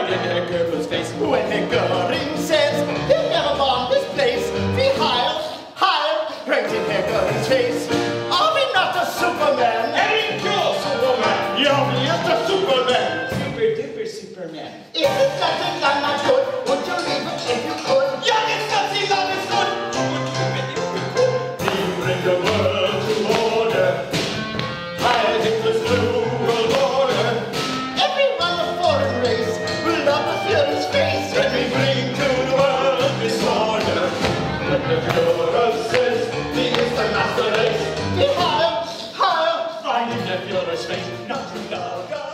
right in Herr Goebbels' face. When Herr Göring says, he'll never bomb this place, we Heil, right in Herr Göring's face. Are we not the Superman? Ain't you Superman? Yeah, he is the Superman. Super duper Superman. Is it nothing like my good? Would you leave it if you could? Yeah, it's nothing like it's good. Would you leave it if you could? We bring the world to order. Heil Hitler's new world order. Everyone of foreign race will love the Führer's face. When we bring to the world disorder. When the Führer says he is the master race. We Heil, finding the Führer's face. Not to love God.